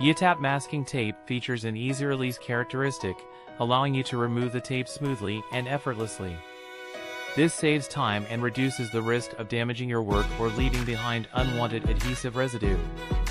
YITAP masking tape features an easy release characteristic, allowing you to remove the tape smoothly and effortlessly. This saves time and reduces the risk of damaging your work or leaving behind unwanted adhesive residue.